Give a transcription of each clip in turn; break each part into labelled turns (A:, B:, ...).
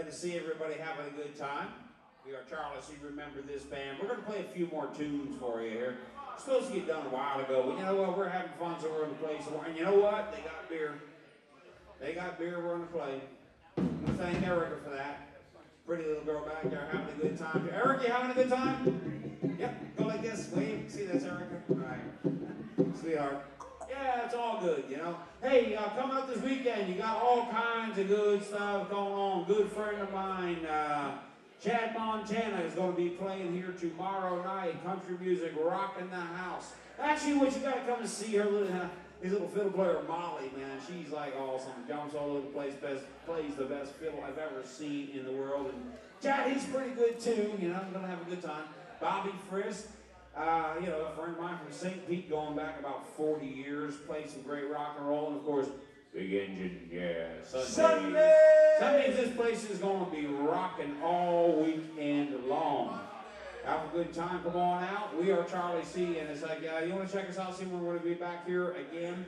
A: Glad to see everybody having a good time. We are Charlie C. Remember This Band. We're going to play a few more tunes for you here. We're supposed to get done a while ago, but you know what? We're having fun, so we're going to play some more. And you know what? They got beer. They got beer. We're going to play. I'm going to thank Erica for that. Pretty little girl back there having a good time. Erica, you having a good time? Yep. Go like this. Wave. See, that's Erica. All right. Sweetheart. Yeah, it's all good, you know. Hey, coming up this weekend, you got all kinds of good stuff going on. Good friend of mine, Chad Montana, is going to be playing here tomorrow night. Country music, rocking the house. Actually, what you got to come and see her, his little fiddle player, Molly, man. She's like awesome. Jumps all over the place, plays the best fiddle I've ever seen in the world. And Chad, he's pretty good too, you know. I'm going to have a good time. Bobby Frisk. You know, a friend of mine from St. Pete going back about 40 years, played some great rock and roll, and of course, Big Engine, yeah, Sunday. Sundays, this place is going to be rocking all weekend long. Have a good time, come on out. We are Charlie C, and it's like, you want to check us out, see when we're going to be back here again?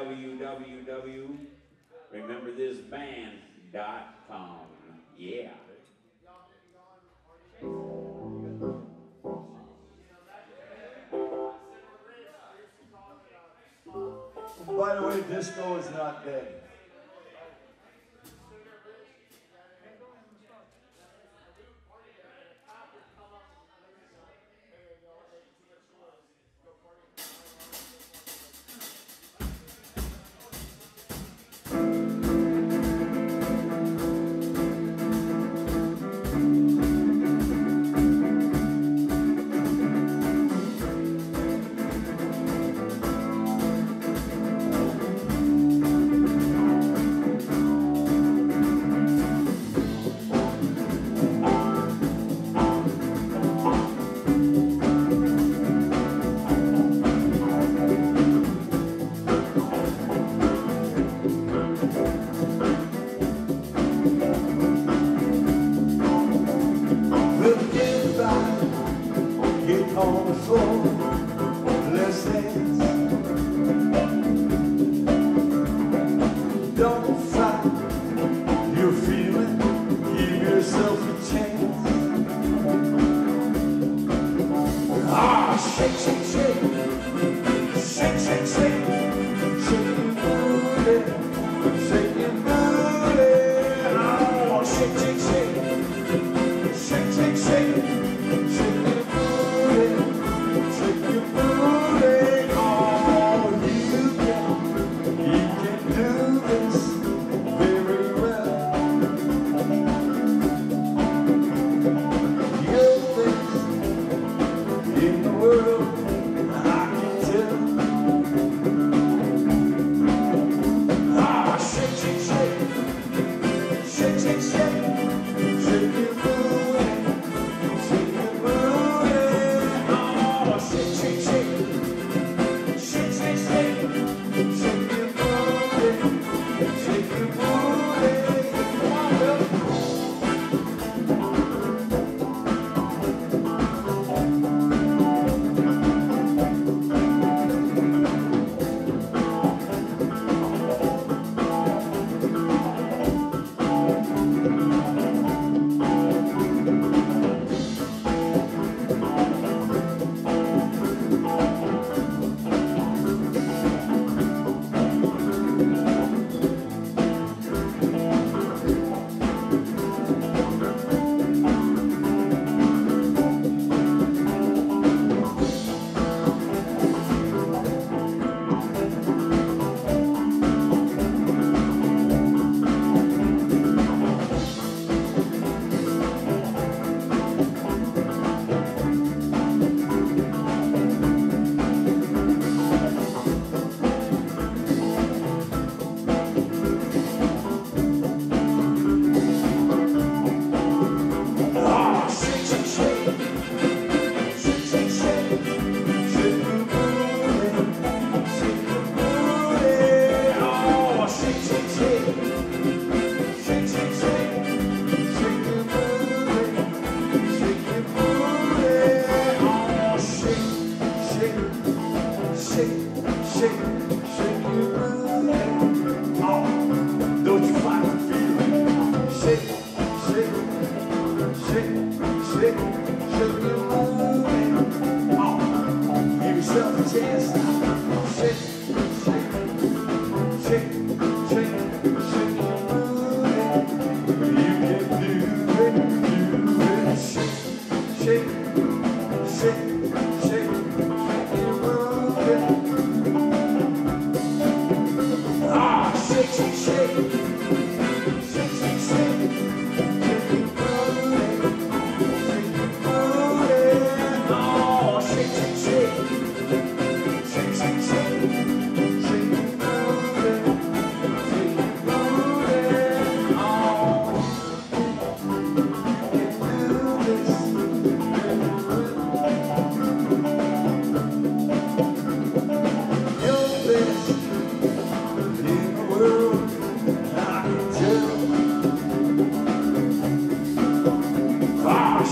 A: www.rememberthisband.com. Yeah.
B: By the way, disco is not dead.
C: Shake, shake, shake.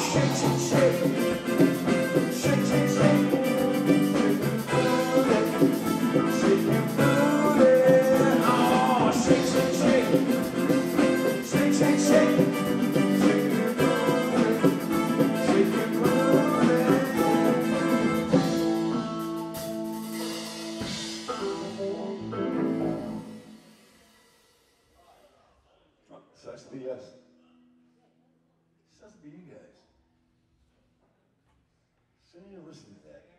B: Sucks to be us. Sucks to be you guys. So you need to listen to that.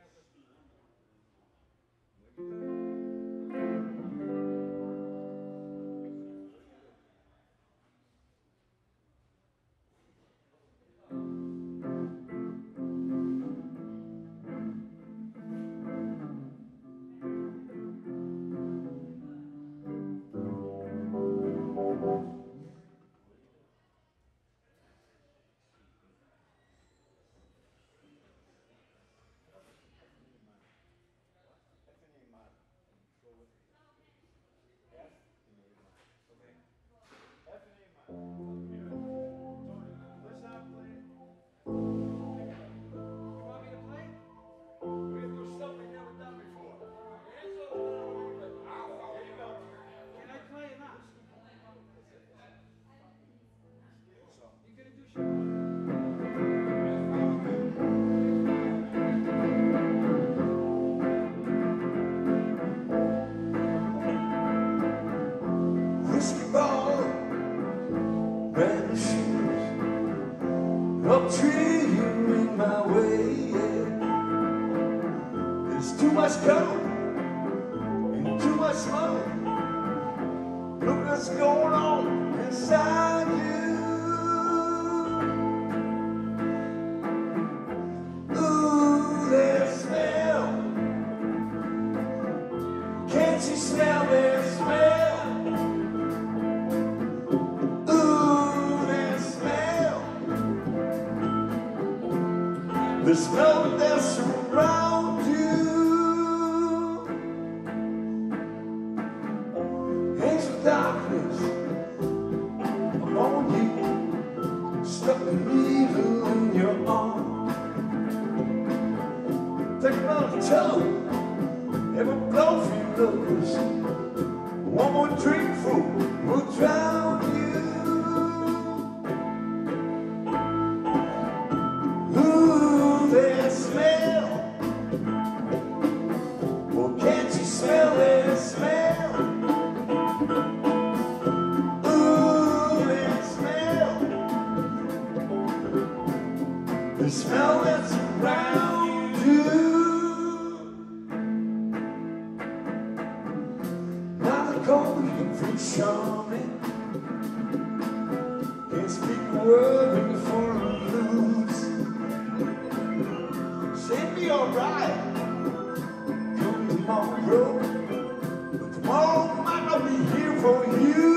B: The smell that surrounds you, hangs of darkness upon you, stuck a needle in your arm. Take another tongue, ever blow for your lovers. One more drink full will drown you. Smell that's around you. Now the cold you feel charming. Can't speak a word before I lose. Say be alright. Come tomorrow, but tomorrow might not be here for you.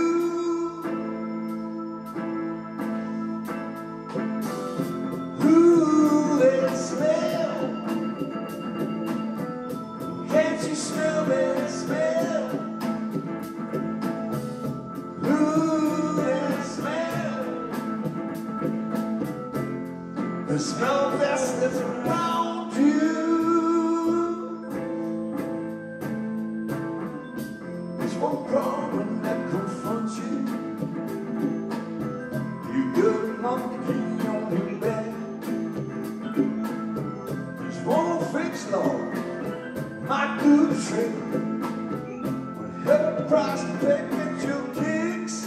B: The smell that's around you. There's one problem that confronts you. You got a monkey on your back. There's one fixed law might do the trick. Whatever price to pay, get your kicks.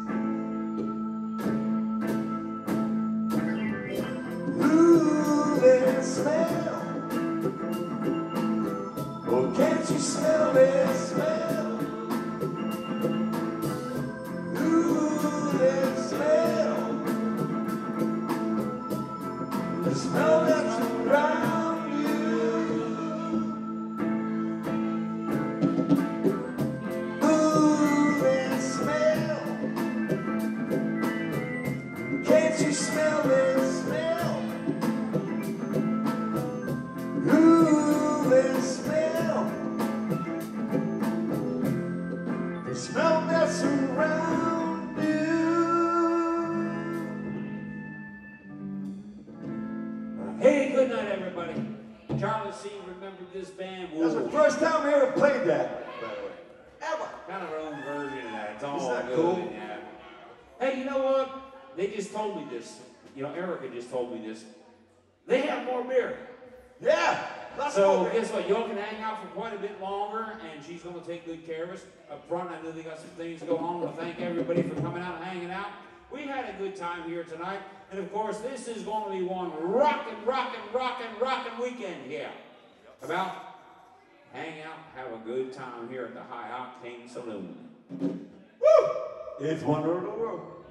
B: Oh, can't you smell that smell? Ooh, that smell. The smell that's around you. Ooh, that smell. Can't you smell that smell? Ooh, that smell. The smell that's around you.
A: everybody. Charlie C. remembered this band.
B: That's the first time we ever played that, by the way. Ever.
A: Kind of our own version of that. It's all
B: Isn't that
A: good.
B: cool?
A: Yeah. Hey, you know what? They just told me this. You know, Erica just told me this. They have more beer.
B: Yeah.
A: So guess what? Y'all can hang out for quite a bit longer, and she's going to take good care of us. Up front, I know they got some things going on. I want to thank everybody for coming out and hanging out. We had a good time here tonight, and of course, this is going to be one rockin' weekend here. About hang out, have a good time here at the High Octane Saloon.
B: Woo! It's wonder of the world.